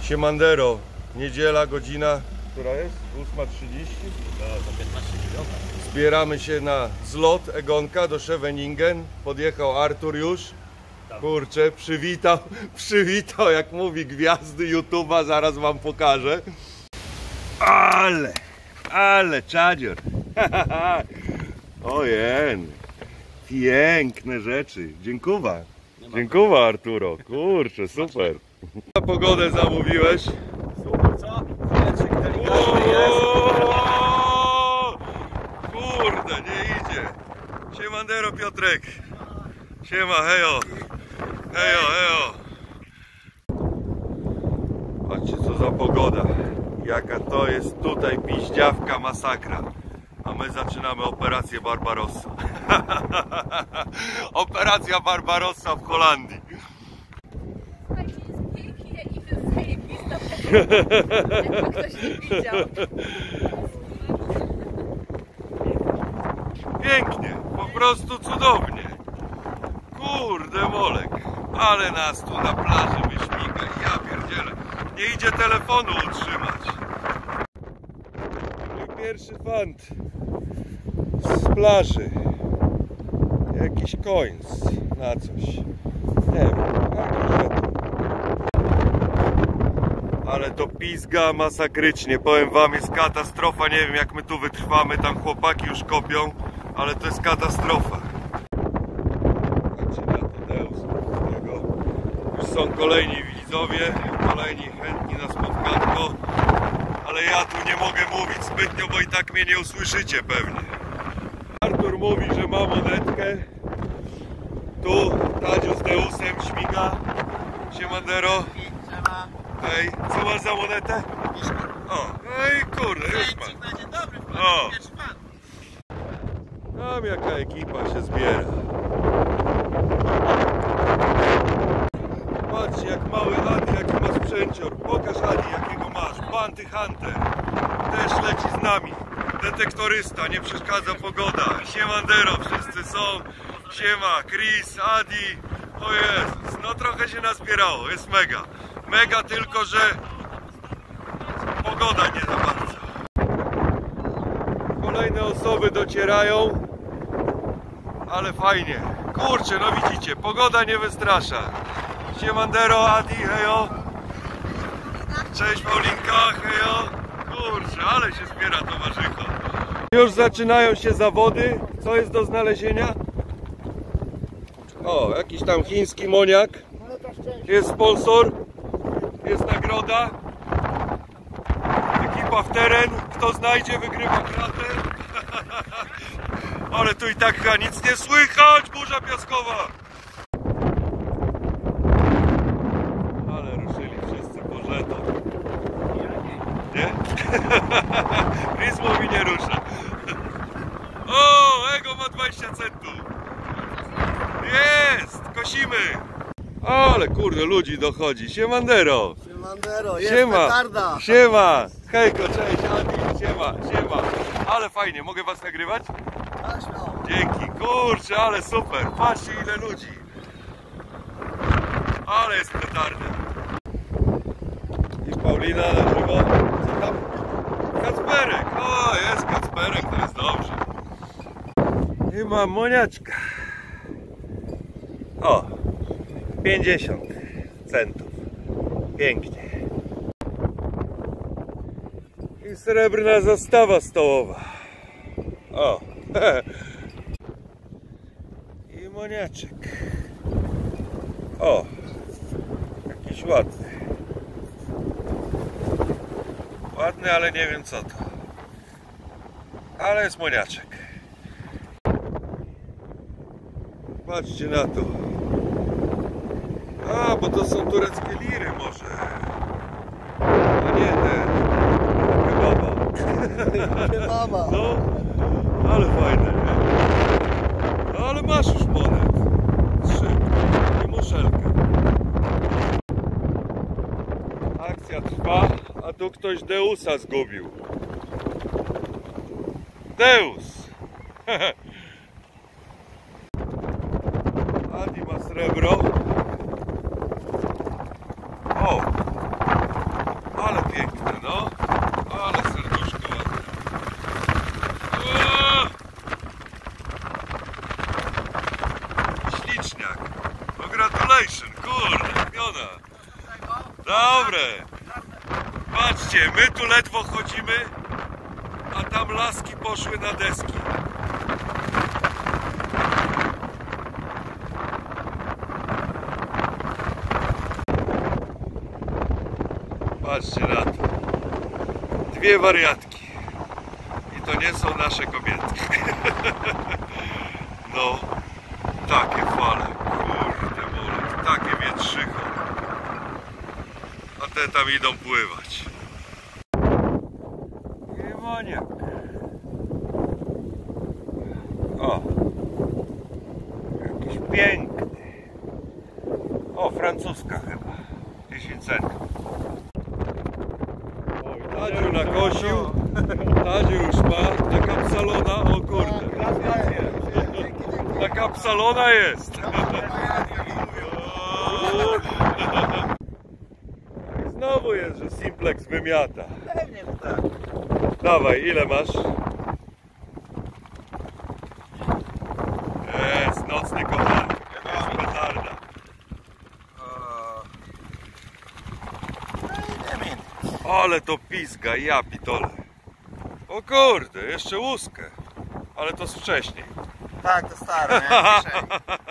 Siemandero, niedziela, godzina, która jest? 8:30? No, za 15 minut. Zbieramy się na zlot Egonka do Scheveningen. Podjechał Artur już. Kurczę, przywitał, jak mówi, gwiazdy YouTube'a, zaraz wam pokażę. Ale czadzior. Ojej, piękne rzeczy. Dziękuję. Dziękuję, Arturo. Kurczę, super. Na pogodę zamówiłeś. Super, co? Wieczek delikatny jest. Kurde, nie idzie. Siemandero, Piotrek. Siema, hejo. Hejo, hejo. Patrzcie, co za pogoda. Jaka to jest tutaj piździawka, masakra. A my zaczynamy operację Barbarossa. Operacja Barbarossa w Holandii. Jakby ktoś nie widział. Pięknie, po prostu cudownie. Kurde molek, ale nas tu na plaży wyśmiga. Ja pierdzielę, nie idzie telefonu utrzymać. Mój pierwszy fant z plaży. Jakiś coins na coś. Nie wiem, ale to pizga masakrycznie. Powiem wam, jest katastrofa. Nie wiem, jak my tu wytrwamy. Tam chłopaki już kopią, ale to jest katastrofa. Patrzcie na to, Deus. Już są kolejni widzowie, kolejni chętni na spotkanko, ale ja tu nie mogę mówić zbytnio, bo i tak mnie nie usłyszycie pewnie. Artur mówi, że ma monetkę. Tu Tadziu z Deusem śmiga. Siemandero. Ej, co masz za monetę? O, ej kurde, już mam. O, tam jaka ekipa się zbiera. Patrzcie, jak mały Adi, jaki ma sprzęcior. Pokaż, Adi, jakiego masz. Bounty Hunter. Też leci z nami. Detektorysta, nie przeszkadza pogoda. Siemandero, wszyscy są. Siema, Chris, Adi. O Jezus, no trochę się nazbierało, jest mega. Mega, tylko że pogoda nie za bardzo. Kolejne osoby docierają, ale fajnie. Kurczę, no widzicie, pogoda nie wystrasza. Siemandero, Adi, hejo. Cześć Paulinka, hejo. Kurczę, ale się zbiera towarzysza. Już zaczynają się zawody. Co jest do znalezienia? O, jakiś tam chiński moniak. Jest sponsor. Jest nagroda. Ekipa w teren. Kto znajdzie, wygrywa kratę. Ale tu i tak chyba nic nie słychać. Burza piaskowa. Ale ruszyli wszyscy po żeton. Nie? Chris mówi, nie rusza. O, Ego ma 20 centów. Jest, kosimy. Ale kurde, ludzi dochodzi. Siemandero. Siemandero, jest Siema. petarda. Siema. Hejko, cześć, Adi. Siema, siema. Ale fajnie, mogę was nagrywać? Dzięki, kurczę, ale super. Patrzcie, ile ludzi. Ale jest petarda. I Paulina na żywo. Co tam? Kacperek. O, jest Kacperek, to jest dobrze. I mam moniaczka. O, 50 centów. Pięknie. I srebrna zastawa stołowa. O. I moniaczek. O. Jakiś ładny. Ładny, ale nie wiem co to. Ale jest moniaczek. Patrzcie na to. A, bo to są tureckie liry może. A nie ten. Kebaba. Kebaba. No, ale fajne, nie? No, ale masz już monet. 3. I muszelkę. Akcja trwa, a tu ktoś Deusa zgubił. Deus! Adi ma srebro. O! Dobre. Patrzcie, my tu ledwo chodzimy, a tam laski poszły na deski. Patrzcie na to. Dwie wariatki. I to nie są nasze kobiety. No, takie fale. Kurde mole, takie wietrzycho. A te tam idą pływać. Niemoniak. O, jakiś piękny. O, francuska chyba. 10 centów. Tadziu nakosił. Tadziu już ma. Taka psalona, o kurde. Taka psalona jest. Znowu jest, że Simplex wymiata. Pewnie tak. Dawaj, ile masz? Jest, nocny kochany. Jakaś petarda. Ale to pizga, ja pitole. O kurde, jeszcze łuskę. Ale to z wcześniej. Tak, to stare, nie? Dzisiaj.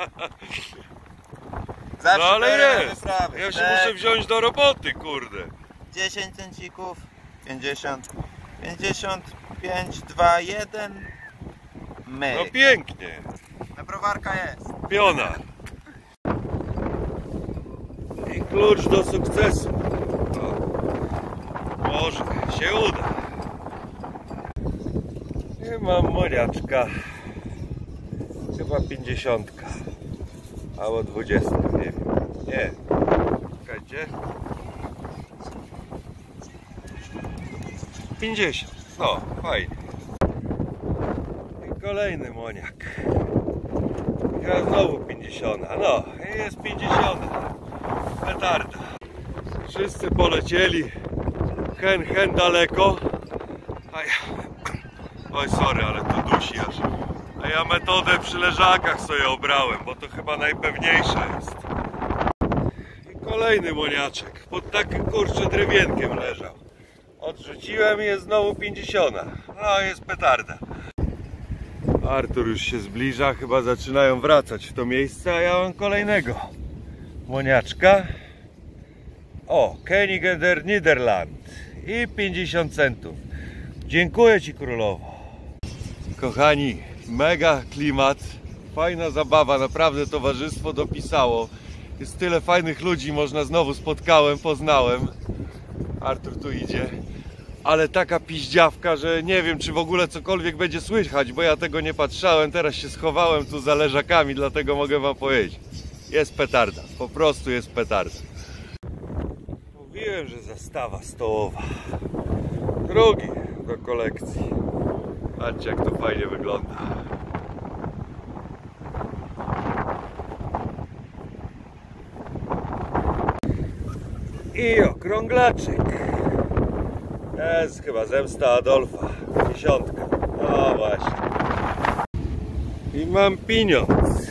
Zawsze No ale biorę jest. wyprawy. Ja się Tak. muszę wziąć do roboty, kurde. 10 cencików, 50, 55, 2, 1. Myk. No pięknie. Browarka jest. Piona. I klucz do sukcesu. No. Może się uda. I mam moniaczka. Chyba 50. Albo 20, nie wiem. Nie. Czekajcie. 50. No, fajnie. I kolejny moniak. Ja znowu 50. No, jest 50. Petarda. Wszyscy polecieli. Hen daleko. A ja... Oj, sorry, ale to dusi aż. A ja metodę przy leżakach sobie obrałem, bo to chyba najpewniejsza jest. I kolejny moniaczek. Pod takim kurczę drewienkiem leżał. Odrzuciłem i jest znowu 50. No, jest petarda. Artur już się zbliża, chyba zaczynają wracać w to miejsce, a ja mam kolejnego moniaczka. O, Koningen der Niederland i 50 centów. Dziękuję Ci, królowo. Kochani, mega klimat, fajna zabawa, naprawdę towarzystwo dopisało. Jest tyle fajnych ludzi, można znowu spotkałem, poznałem. Artur tu idzie. Ale taka piździawka, że nie wiem, czy w ogóle cokolwiek będzie słychać, bo ja tego nie patrzałem, teraz się schowałem tu za leżakami, dlatego mogę wam powiedzieć. Jest petarda, po prostu jest petarda. Mówiłem, że zastawa stołowa. Drugi do kolekcji. Patrzcie, jak to fajnie wygląda. I okrąglaczek. To jest chyba zemsta Adolfa. 10. No właśnie. I mam pieniądz.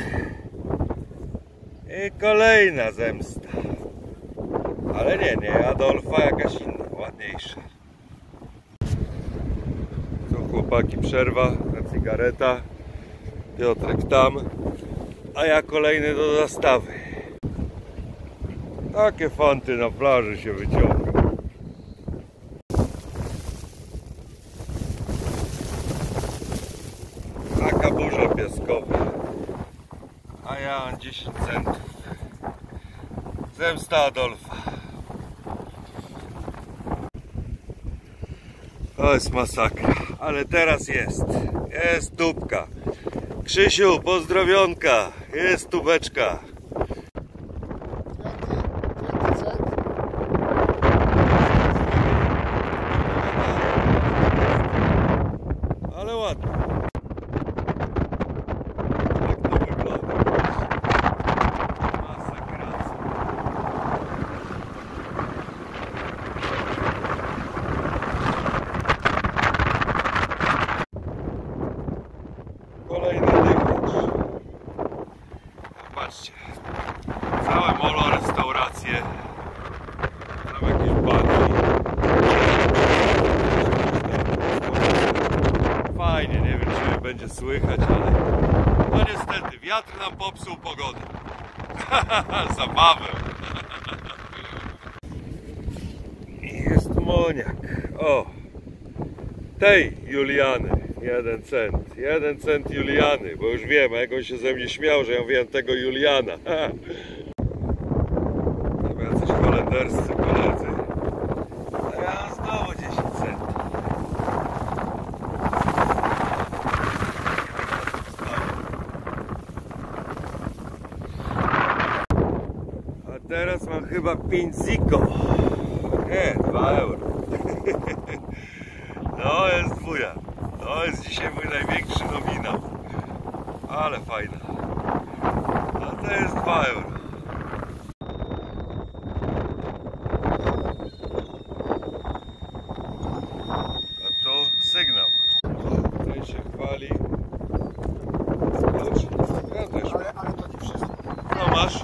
I kolejna zemsta. Ale nie Adolfa, jakaś inna, ładniejsza. Tu chłopaki, przerwa na cygareta. Piotrek tam. A ja kolejny do zastawy. Takie fanty na plaży się wyciąga. Taka burza piaskowa. A ja mam 10 centów. Zemsta Adolfa. To jest masakra. Ale teraz jest. Jest tubka. Krzysiu, pozdrowionka. Jest tubeczka. Ale ładnie. Jak to wygląda? Masakracja. Kolejny dychacz. Patrzcie, się słychać, ale no niestety wiatr nam popsuł pogodę. Zabawę. I jest moniak. O, tej Juliany. 1 cent. 1 cent Juliany, bo już wiem, a jak on się ze mnie śmiał, że ja mówiłem tego Juliana. Tam jacyś holenderscy koledzy. A ja znowu 10 centów. A teraz mam chyba 5 ziko. Nie, 2 euro. No jest dwuja. To jest dzisiaj mój największy nominał. Ale fajna. A to jest 2 euro. A tu sygnał. Tutaj się chwali. Ja też mam. Ale to nie wszystko. No masz?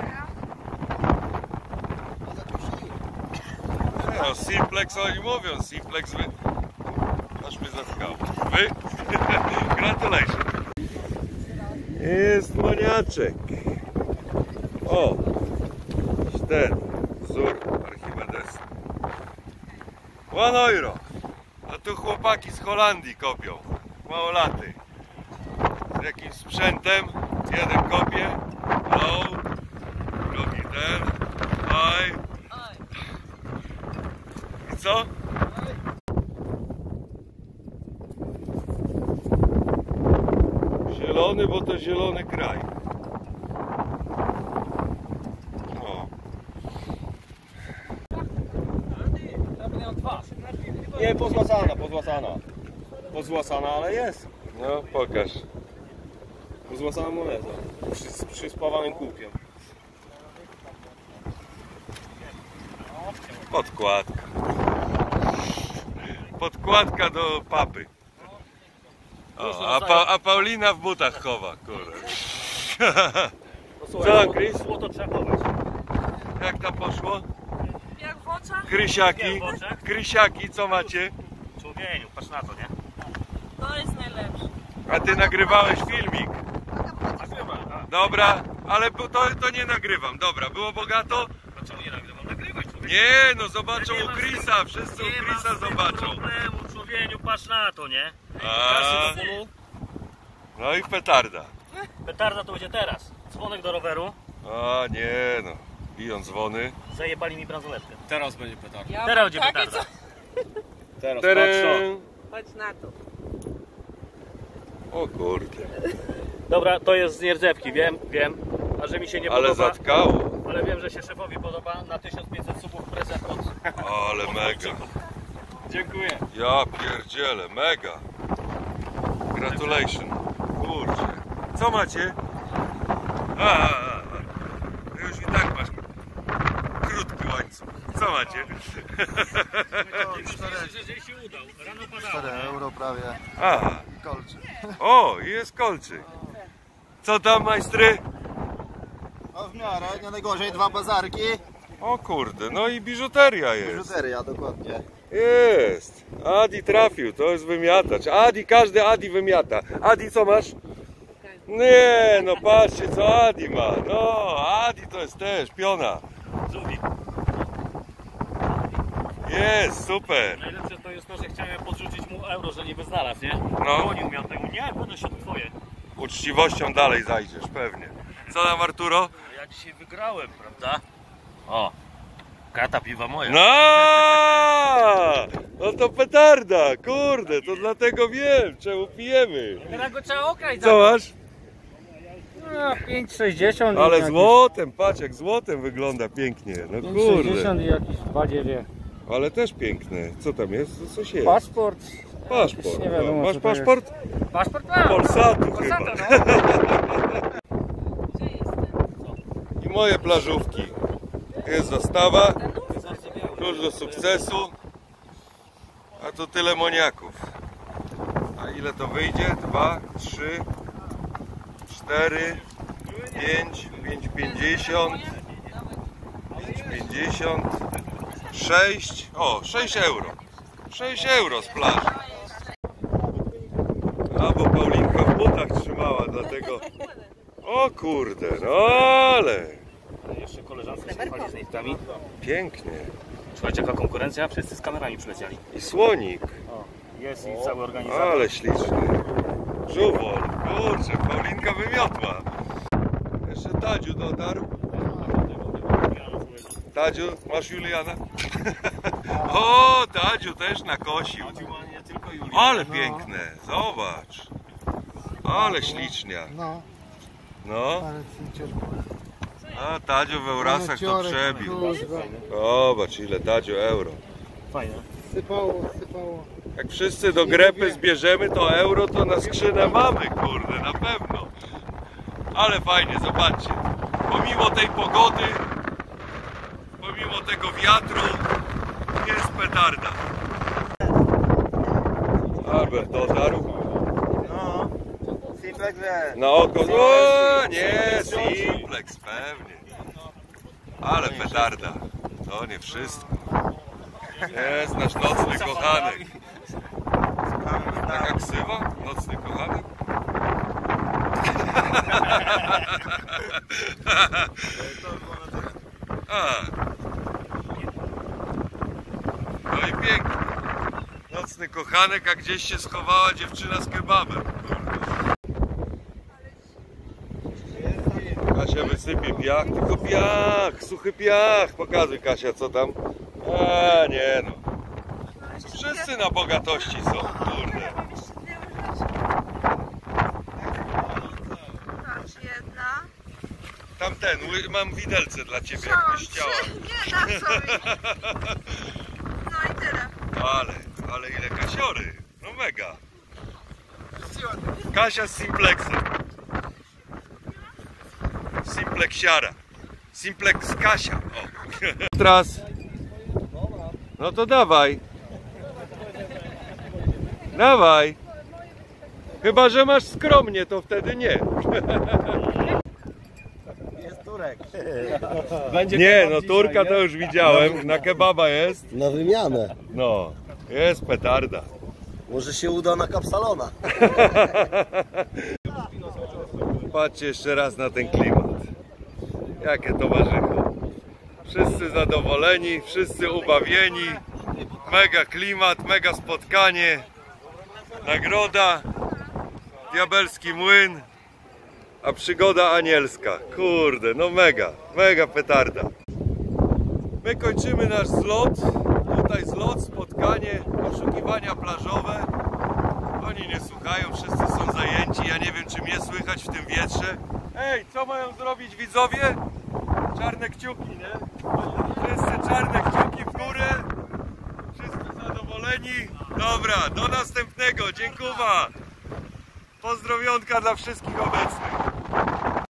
No, Simplex oni mówią, Simplex wy... Aż mnie zatkało. Wy? Gratulation. Jest moniaczek. O! Ten wzór Archimedesa. 1 euro. A tu chłopaki z Holandii kopią. Małolaty. Z jakimś sprzętem. Jeden kopie. Low. Drugi ten. High. I co? Zielony, bo to zielony kraj. O. Nie, pozłacana, ale jest. No, pokaż. Pozłacana moneta. Z przyspawanym kółkiem. Podkładka. Podkładka do papy. O, a Paulina w butach chowa, kurde. Co, Chris? Złoto trzeba chować. Jak tam poszło? Jak w oczach? Krysiaki? Krysiaki, co macie? Człowieniu, patrz na to, nie? To jest najlepsze. A ty nagrywałeś filmik. Dobra, ale to nie nagrywam. Dobra, było bogato? Dlaczego nie nagrywam? Nagrywaj, człowieku. Nie, no zobaczą u Chrisa, wszyscy u Chrisa zobaczą. problemu, człowieniu, patrz na to, nie? A, no i petarda. Petarda to będzie teraz. Dzwonek do roweru. A nie no, biją dzwony. Zajebali mi bransoletkę. Teraz będzie petarda. Ja Teraz będzie takie petarda. Teraz Terem. Chodź na to. O kurde, Dobra, to jest z nierdzewki, wiem. A że mi się nie ale podoba, zatkało. ale wiem, że się szefowi podoba. Na 1500 subów prezent od... Ale mega. Dziękuję. Ja pierdzielę, mega. Gratulation. Kurczę. Co macie? Już i tak masz krótki łańcuch. Co macie? Że się udał. Rano 4 euro prawie. Aha. Kolczyk. O, i jest kolczyk. Co tam, majstry? No w miarę, nie najgorzej, 2 bazarki. O kurde, no i biżuteria jest. Biżuteria, dokładnie. Jest. Adi trafił, to jest wymiatacz. Adi, każdy Adi wymiata. Adi, co masz? Nie, no patrzcie, co Adi ma. No, Adi to jest też piona. Żółwik. Jest, super. Najlepsze to jest to, że chciałem podrzucić mu euro, że niby znalazł, nie? No. Bronił mnie od tego. Nie, będę się twoje. Uczciwością dalej zajdziesz, pewnie. Co tam, Arturo? Ja dzisiaj wygrałem, prawda? O, kata piwa moja. No, no to petarda, kurde, to dlatego wiem, czemu pijemy. Teraz go trzeba okraść. Co masz? No, 5,60. Ale złotem, patrz jak złotem wygląda pięknie, no kurde. 5,60 i jakieś 2,9. Ale też piękne. Co tam jest? Co coś jest? Paszport. Paszport. Nie wiadomo, No, masz co to jest. paszport? Paszport mam. Polsatu chyba. Polsatu, no. Gdzie jest ten? I moje plażówki. Jest zastawa. Klucz do sukcesu. A tu tyle moniaków. A ile to wyjdzie? 2, 3, 4, 5, 5,50, 5,50, 6, o 6 euro. 6 euro z plaży. A bo Paulinka O kurde, no ale Jeszcze koleżance się chwali z liftami. pięknie. Słuchajcie, jaka konkurencja? Wszyscy z kamerami przylecieli. I słonik, O, jest i cały organizator. ale śliczny. Żuwol, kurczę, Paulinka wymiotła. Jeszcze Tadziu dotarł. Tadziu, masz Juliana? O, Tadziu też nakosił. Nie tylko Julia. Ale piękne, zobacz. Ale ślicznia. No, No, ale ciężko. a Tadziu w Eurasach to przebił. Kurwa. Zobacz ile Tadziu euro. Fajne. Sypało. Jak wszyscy do grepy zbierzemy to euro, to na skrzynę mamy, kurde, na pewno. Ale fajnie, zobaczcie. Pomimo tej pogody, pomimo tego wiatru, jest petarda. Albert dotarł. No. Simplex wie. Na oko. O, nie, Simplex, pewnie. Ale petarda. To nie wszystko. Jest nasz nocny kochanek. Taka ksywa? Nocny kochanek? A. No i pięknie. Nocny kochanek, a gdzieś się schowała dziewczyna z kebabem. Kasia wysypie piach, tylko piach, suchy piach. Pokazuj Kasia, co tam. A nie no. Wszyscy na bogatości są, kurde. Patrz, jedna. Tamten, mam widelce dla ciebie, jakbyś chciała. Nie dam sobie. No i tyle. Ale ile kasiory. No mega. Kasia z Simplexem. Simplexiara. Simplex Kasia. O. Teraz. No to dawaj. Dawaj. Chyba że masz skromnie, to wtedy nie. Jest Turek. Nie, no Turka to już widziałem. Na kebaba jest. Na wymianę. No, jest petarda. Może się uda na Kapsalona. Patrzcie jeszcze raz na ten klimat. Jakie towarzystwo. Wszyscy zadowoleni, wszyscy ubawieni. Mega klimat, mega spotkanie. Nagroda. Diabelski młyn. A przygoda anielska. Kurde, no mega petarda. My kończymy nasz zlot. Tutaj zlot, spotkanie, poszukiwania plażowe. Oni nie słuchają, wszyscy są zajęci. Ja nie wiem, czy mnie słychać w tym wietrze. Ej, co mają zrobić widzowie? Czarne kciuki, nie? Wszyscy czarne kciuki w górę. Wszyscy zadowoleni. Dobra, do następnego. Dziękuję. Pozdrowionka dla wszystkich obecnych.